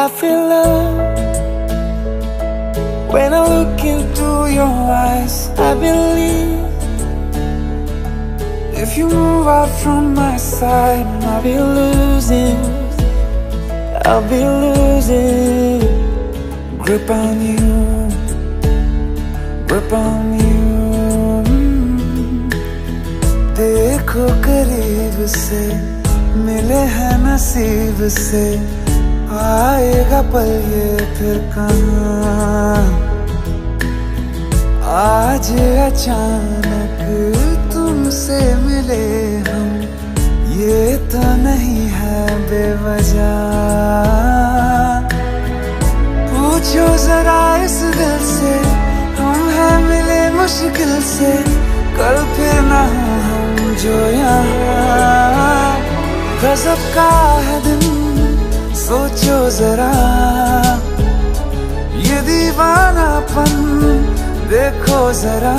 I feel love when I look into your eyes. I believe if you move out from my side, I'll be losing grip on you, grip on you. देखो करीब से मिले हैं नसीब से, आएगा पल ये फिर कहाँ। आज अचानक तुमसे मिले हम, ये तो नहीं है बेवजह। पूछो जरा इस दिल से, हम हैं मिले मुश्किल से, कल फिर ना हो हम जो यहाँ। गजब का है दिन सोचो जरा, ये दीवानापन देखो जरा।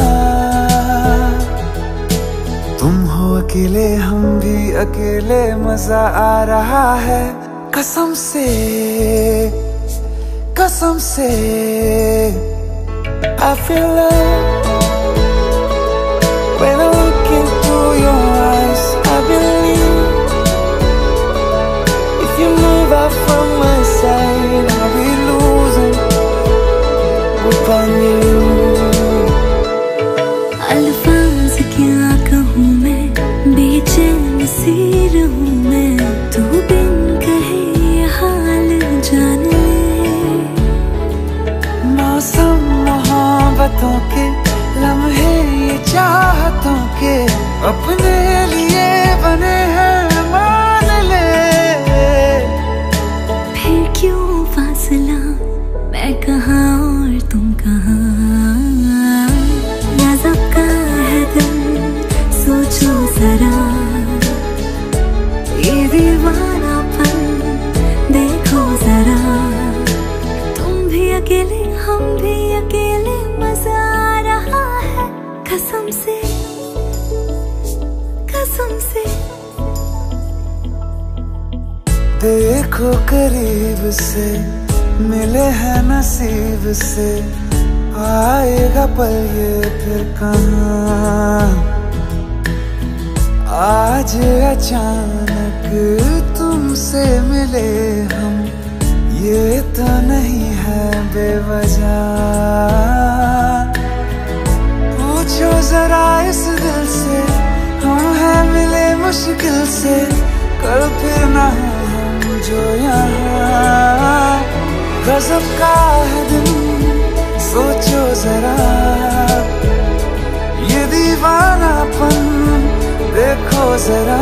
तुम हो अकेले हम भी अकेले, मजा आ रहा है कसम से, कसम से। I feel love when I look into your eyes. I believe if you move out from my side, I'll be losing grip on you. अल्फाज क्या कहूँ मैं, बेचैन सी रहूँ मैं, तू बिन कहे ये हाल जान ले। मौसम मोहब्बतों के लम्हे ये चाहतों के, अपने लिए बने हैं मान ले। फिर क्यों फासला, मैं कहाँ और तुम कहाँ। गज़ब का है दिल सोचो जरा, ये दीवानापन देखो जरा। तुम भी अकेले हम भी अकेले, मजा आ रहा है कसम से, कसम से। देखो करीब से मिले हैं नसीब से, आएगा पल ये फिर कहाँ। आज अचानक तुमसे मिले हम, ये तो नहीं है बेवजह। पूछो जरा इस दिल से, हम हैं मिले मुश्किल से, कल फिर ना हो हम जो यहाँ। गजब का है दिन सोचो जरा, ये दीवानापन देखो जरा।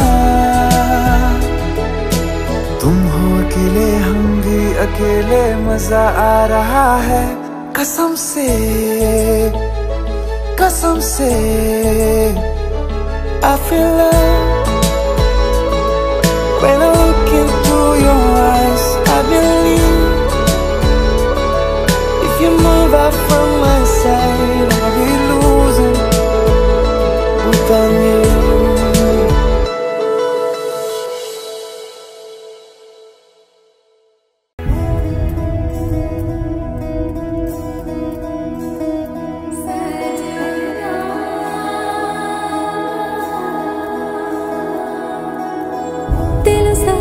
तुम हो अकेले हम भी अकेले, मजा आ रहा है कसम से, कसम से। I feel love when I look into your eyes. I believe if you move out from my side, I'll be losing grip on you. Telusaa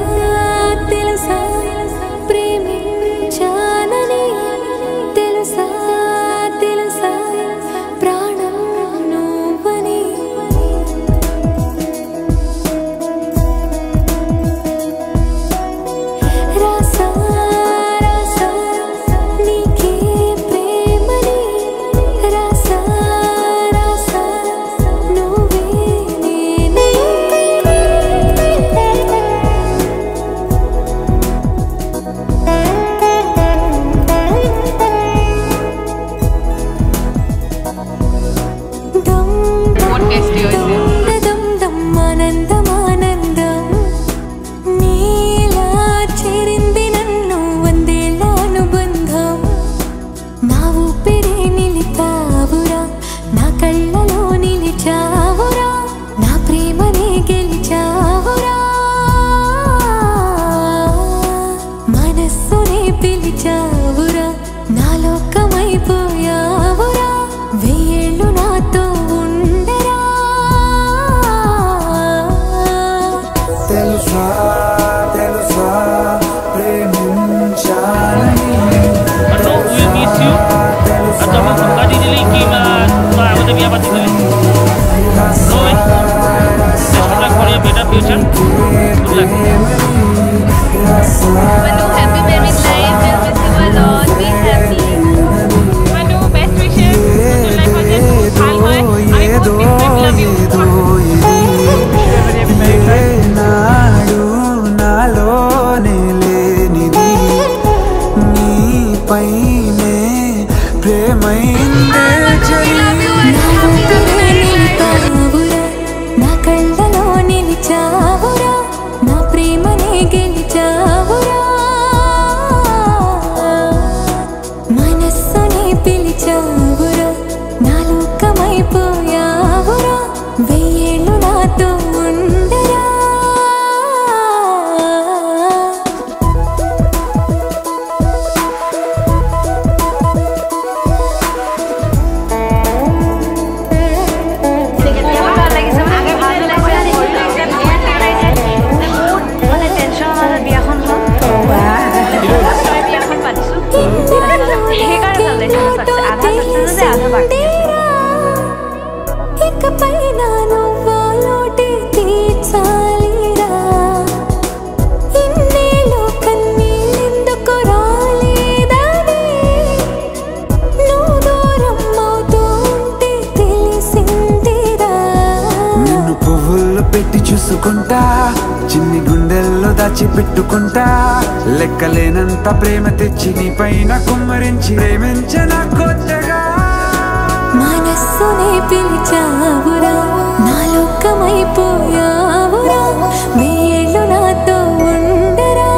దాచి పెట్టుకుంటా లెక్కలేనంత ప్రేమ తెచ్చి నీ పైన కుమ్మరించి ప్రేమించన కొత్తగా మనస్సునే పిలిచావురా నా లోకమైపోయావురా వేళ్ళు నాతో ఉండరా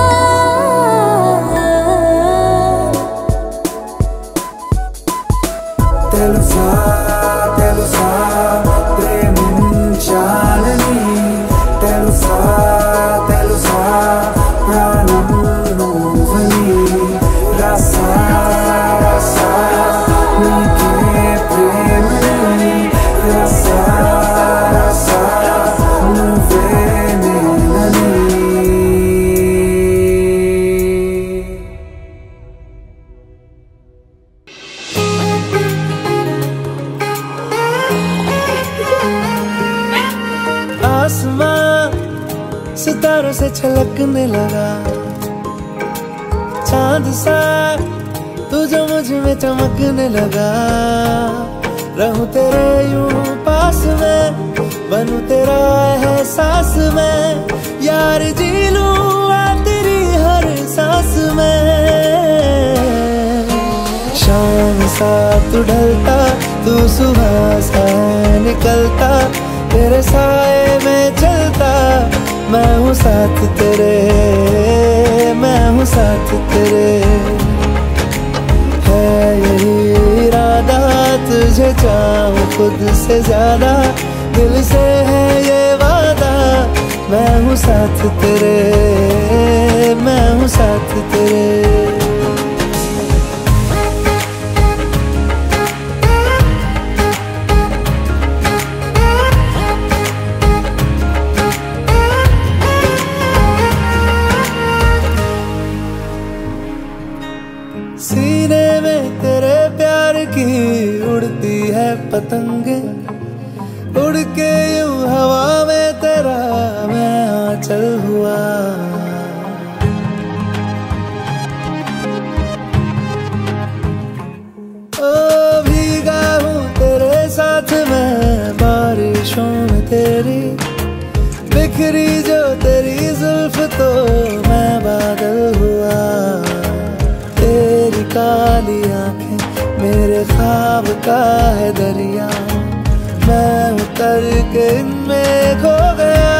తెలుసా తెలుసా ప్రేమించాలని తెలుసా తెలుసా ప్రాణం నువ్వని రసా రసా నీకే ప్రేమని రసా రసా నువ్వే నేనని आसमां सितारों से छलकने लगा चांद सा तू जो मुझ में चमकने लगा रहूं तेरे यूं पास में बनूं तेरा एहसास में यार जी लूं तेरी हर सांस में शाम सा तू ढलता तू सुबह सा निकलता तेरे साए में चलता मैं हूँ साथ तेरे मैं हूँ साथ तेरे है यही इरादा तुझे चाहूँ खुद से ज्यादा दिल से है ये वादा मैं हूँ साथ तेरे मैं हूँ साथ तेरे सीने में तेरे प्यार की उड़ती है पतंगे उड़ के यूं हवा में तेरा मैं आंचल हुआ ओ भीगा हूँ तेरे साथ मैं बारिशों में तेरी बिखरी जो तेरी जुल्फ तो मैं बादल हुआ तेरी काली आंखें मेरे ख्वाब का है दरिया मैं उतर के इनमें खो गया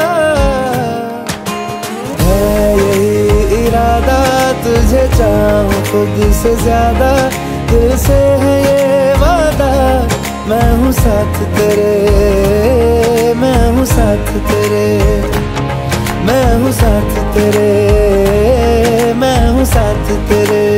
है यही इरादा तुझे चाहूँ खुद से ज्यादा दिल से है ये वादा मैं हूँ साथ तेरे मैं हूँ साथ तेरे मैं हूँ साथ तेरे मैं हूँ साथ तेरे